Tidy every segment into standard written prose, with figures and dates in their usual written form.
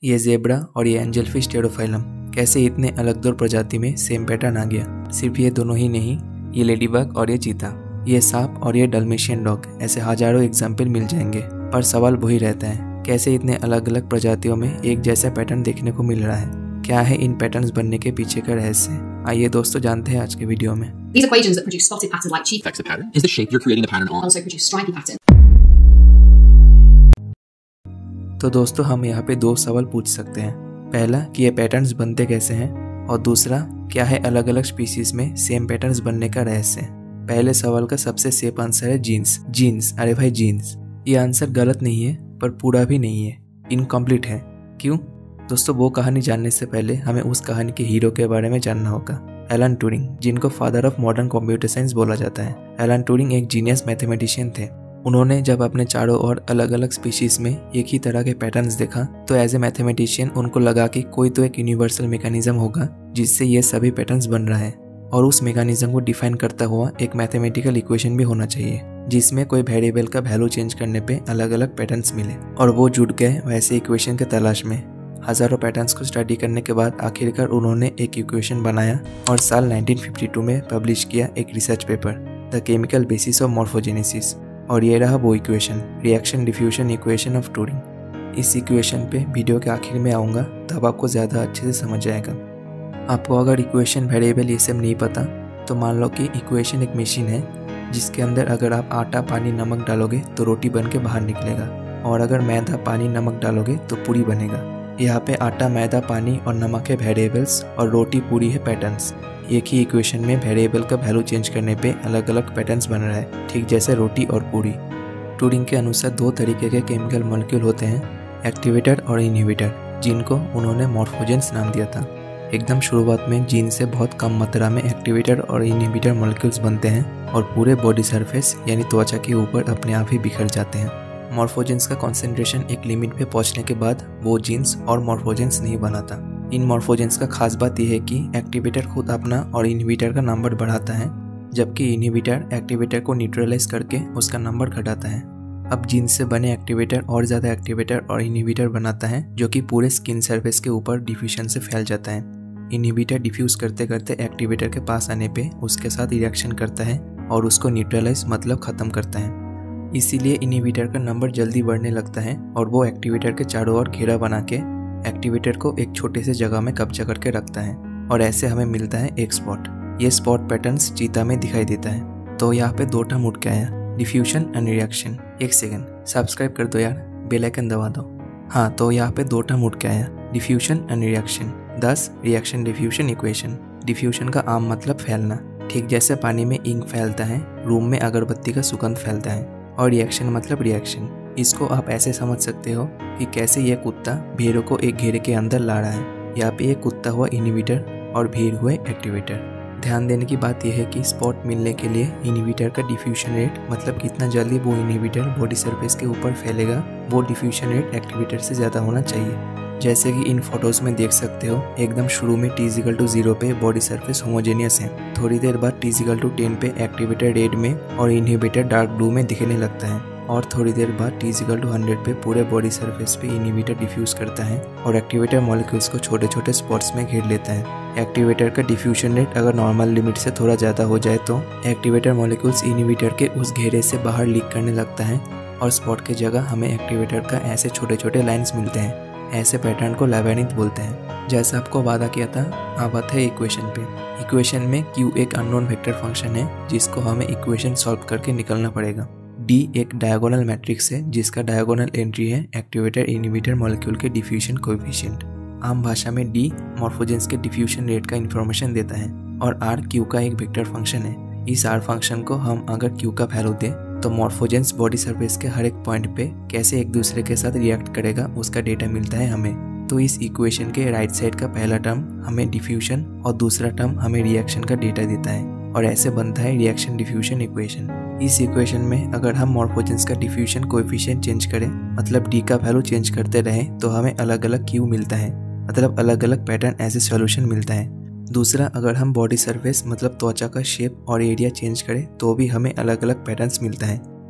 ये जेब्रा और ये एंजलफिश टेरोफाइलम कैसे इतने अलग दो प्रजाति में सेम पैटर्न आ गया। सिर्फ ये दोनों ही नहीं, ये लेडीबग और ये चीता, ये सांप और ये डल्मेशियन डॉग, ऐसे हजारों एग्जाम्पल मिल जाएंगे। पर सवाल वही रहता है, कैसे इतने अलग अलग प्रजातियों में एक जैसा पैटर्न देखने को मिल रहा है। क्या है इन पैटर्न्स बनने के पीछे का रहस्य? आइए दोस्तों जानते हैं आज के वीडियो में। These equations that produce spotted pattern like chief affects the pattern is the shape you're creating the pattern on. also produce stripy pattern. तो दोस्तों हम यहाँ पे दो सवाल पूछ सकते हैं। पहला कि ये पैटर्न्स बनते कैसे हैं, और दूसरा क्या है अलग अलग स्पीसीज में सेम पैटर्न्स बनने का रहस्य। पहले सवाल का सबसे सेफ आंसर है जीन्स। अरे भाई जीन्स। ये आंसर गलत नहीं है पर पूरा भी नहीं है, इनकम्प्लीट है। क्यों? दोस्तों वो कहानी जानने से पहले हमें उस कहानी के हीरो के बारे में जानना होगा, एलन ट्यूरिंग, जिनको father of modern computer science बोला जाता है। एलन ट्यूरिंग एक जीनियस मैथमेटिशियन थे। उन्होंने जब अपने चारों ओर अलग अलग स्पीशीज में एक ही तरह के पैटर्न्स देखा तो एज ए मैथमेटिशियन उनको लगा कि कोई तो एक यूनिवर्सल मैकेनिज्म होगा जिससे ये सभी पैटर्न्स बन रहा है, और उस मैकेनिज्म को डिफाइन करता हुआ एक मैथमेटिकल इक्वेशन भी होना चाहिए जिसमें कोई वेरिएबल का वैल्यू चेंज करने पे अलग अलग पैटर्न्स मिले। और वो जुट गए वैसे इक्वेशन के तलाश में। हजारों पैटर्न्स को स्टडी करने के बाद आखिरकार उन्होंने एक इक्वेशन बनाया और साल 1952 में पब्लिश किया एक research paper, the chemical basis of morphogenesis. और ये रहा वो equation, reaction diffusion equation of Turing. इस इक्वेशन पे वीडियो के आखिर में आऊँगा, तब आपको ज़्यादा अच्छे से समझ जाएगा। आपको अगर इक्वेशन वेरिएबल ये सब नहीं पता तो मान लो कि इक्वेशन एक मशीन है जिसके अंदर अगर आप आटा पानी नमक डालोगे तो रोटी बन के बाहर निकलेगा, और अगर मैदा पानी नमक डालोगे तो पूरी बनेगा। यहाँ पे आटा मैदा पानी और नमक है वेरिएबल्स और रोटी पूरी है पैटर्न्स। एक ही इक्वेशन में वेरिएबल का वैल्यू चेंज करने पे अलग अलग पैटर्न्स बन रहा है, ठीक जैसे रोटी और पूरी। ट्यूरिंग के अनुसार दो तरीके के केमिकल मॉलिक्यूल होते हैं, एक्टिवेटर और इनहिबिटर, जिनको उन्होंने मॉर्फोजेंस नाम दिया था। एकदम शुरुआत में जीन से बहुत कम मात्रा में एक्टिवेटर और इनहिबिटर मॉलिक्यूल्स बनते हैं और पूरे बॉडी सरफेस यानी त्वचा के ऊपर अपने आप ही बिखर जाते हैं। मॉर्फोजेंस का कॉन्सेंट्रेशन एक लिमिट पे पहुंचने के बाद वो जीन्स और मॉर्फोजेंस नहीं बनाता। इन मॉर्फोजेंस का खास बात यह है कि एक्टिवेटर खुद अपना और इनहिबिटर का नंबर बढ़ाता है, जबकि इनहिबिटर एक्टिवेटर को न्यूट्रलाइज करके उसका नंबर घटाता है। अब जीन्स से बने एक्टिवेटर और ज़्यादा एक्टिवेटर और इनहिबिटर बनाता है जो कि पूरे स्किन सरफेस के ऊपर डिफ्यूजन से फैल जाता है। इनहिबिटर डिफ्यूज करते करते एक्टिवेटर के पास आने पे उसके साथ रिएक्शन करता है और उसको न्यूट्रलाइज मतलब ख़त्म करता है। इसीलिए इनहिबिटर का नंबर जल्दी बढ़ने लगता है और वो एक्टिवेटर के चारों ओर घेरा बना के एक्टिवेटर को एक छोटे से जगह में कब्जा करके रखता है, और ऐसे हमें मिलता है एक स्पॉट। ये स्पॉट पैटर्न्स चीता में दिखाई देता है। तो यहाँ पे दो टर्म उठ के आया, डिफ्यूजन एंड रिएक्शन। एक सेकंड सब्सक्राइब कर दो यार, बेल आइकन दबा दो। हाँ, तो यहाँ पे दो टर्म उठ के आया, डिफ्यूजन एंड रिएक्शन। दस रिएक्शन डिफ्यूजन इक्वेशन। डिफ्यूजन का आम मतलब फैलना, ठीक जैसे पानी में इंक फैलता है, रूम में अगरबत्ती का सुगंध फैलता है। और रिएक्शन मतलब रिएक्शन। इसको आप ऐसे समझ सकते हो कि कैसे यह कुत्ता भेड़ों को एक घेरे के अंदर ला रहा है। यहाँ पे एक कुत्ता हुआ इनहिबिटर और भीड़ हुए एक्टिवेटर। ध्यान देने की बात यह है कि स्पॉट मिलने के लिए इनहिबिटर का डिफ्यूजन रेट, मतलब कितना जल्दी वो इनहिबिटर बॉडी सरफेस के ऊपर फैलेगा, वो डिफ्यूजन रेट एक्टिवेटर से ज़्यादा होना चाहिए। जैसे कि इन फोटोज़ में देख सकते हो, एकदम शुरू में t=0 पे बॉडी सरफेस होमोजेनियस है। थोड़ी देर बाद t=10 पे एक्टिवेटर रेड में और इनहिबिटर डार्क ब्लू में दिखने लगता है, और थोड़ी देर बाद t=100 पे पूरे बॉडी सरफेस पे इनहिबिटर डिफ्यूज करता है और एक्टिवेटर मॉलिक्यूल्स को छोटे छोटे स्पॉट्स में घेर लेता है। एक्टिवेटर का डिफ्यूजन रेट अगर नॉर्मल लिमिट से थोड़ा ज़्यादा हो जाए तो एक्टिवेटर मॉलिक्यूल्स इनहिबिटर के उस घेरे से बाहर लीक करने लगता है और स्पॉट की जगह हमें एक्टिवेटर का ऐसे छोटे छोटे लाइन्स मिलते हैं। ऐसे पैटर्न को लैबिरिंथ बोलते हैं। जैसा आपको वादा किया था, अब बात है इक्वेशन पे। इक्वेशन में Q एक अननोन वेक्टर फंक्शन है जिसको हमें इक्वेशन सॉल्व करके निकलना पड़ेगा। D एक डायगोनल मैट्रिक्स है जिसका डायगोनल एंट्री है एक्टिवेटर इनहिबिटर मॉलिक्यूल के डिफ्यूजन कोएफिशिएंट। आम भाषा में D मॉर्फोजेंस के डिफ्यूजन रेट का इन्फॉर्मेशन देता है और R Q का एक वेक्टर फंक्शन है। इस R फंक्शन को हम अगर Q का वैल्यू दें तो मॉर्फोजेंस बॉडी सरफेस के हर एक पॉइंट पे कैसे एक दूसरे के साथ रिएक्ट करेगा उसका डेटा मिलता है हमें। तो इस इक्वेशन के राइट साइड का पहला टर्म हमें डिफ्यूजन और दूसरा टर्म हमें रिएक्शन का डेटा देता है, और ऐसे बनता है रिएक्शन डिफ्यूजन इक्वेशन। इस इक्वेशन में अगर हम मॉर्फोजेंस का डिफ्यूजन कोएफिशिएंट चेंज करें, मतलब D का वैल्यू चेंज करते रहें, तो हमें अलग अलग Q मिलता है, मतलब अलग अलग पैटर्न एज ए सॉल्यूशन मिलता है। दूसरा, अगर हम बॉडी सरफेस मतलब त्वचा का शेप और एरिया चेंज करें तो भी हमें अलग अलग पैटर्न्स मिलता है।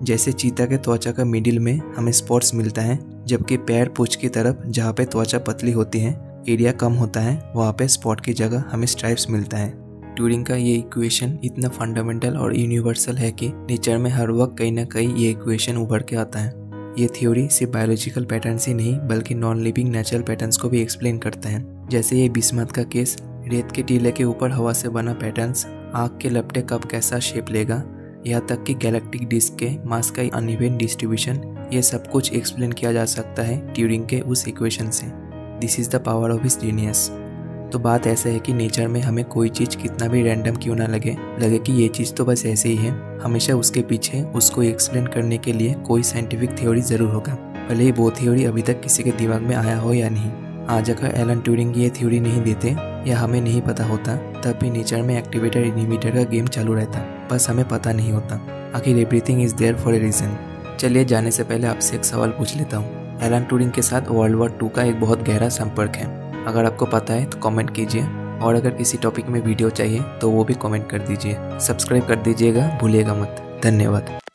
जैसे चीता के त्वचा का मिडिल में हमें स्पॉट्स मिलता है, जबकि पैर पूंछ की तरफ जहाँ पे त्वचा पतली होती है एरिया कम होता है, वहाँ पे स्पॉट की जगह हमें स्ट्राइप्स मिलता है। ट्यूरिंग का ये इक्वेशन इतना फंडामेंटल और यूनिवर्सल है कि नेचर में हर वक्त कहीं ना कहीं ये इक्वेशन उभर के आता है। ये थ्योरी सिर्फ बायोलॉजिकल पैटर्न्स ही नहीं बल्कि नॉन लिविंग नेचुरल पैटर्न्स को भी एक्सप्लेन करता है। जैसे ये बिस्मथ का केस, रेत के टीले के ऊपर हवा से बना पैटर्न्स, आग के लपटे कब कैसा शेप लेगा, यहाँ तक कि गैलेक्टिक डिस्क के मास का अनइवन डिस्ट्रीब्यूशन, ये सब कुछ एक्सप्लेन किया जा सकता है ट्यूरिंग के उस इक्वेशन से। This is the power of his genius. तो बात ऐसा है कि नेचर में हमें कोई चीज़ कितना भी रैंडम क्यों ना लगे कि ये चीज़ तो बस ऐसे ही है, हमेशा उसके पीछे उसको एक्सप्लेन करने के लिए कोई साइंटिफिक थ्योरी ज़रूर होगा, भले ही वो थ्योरी अभी तक किसी के दिमाग में आया हो या नहीं। आज अगर एलन ट्यूरिंग ये थ्योरी नहीं देते या हमें नहीं पता होता, तब भी नेचर में एक्टिवेटर इनहिबिटर का गेम चालू रहता, बस हमें पता नहीं होता। आखिर everything is there for a reason. चलिए जाने से पहले आपसे एक सवाल पूछ लेता हूँ। एलन ट्यूरिंग के साथ वर्ल्ड वॉर 2 का एक बहुत गहरा संपर्क है। अगर आपको पता है तो कमेंट कीजिए, और अगर किसी टॉपिक में वीडियो चाहिए तो वो भी कमेंट कर दीजिए। सब्सक्राइब कर दीजिएगा, भूलिएगा मत। धन्यवाद।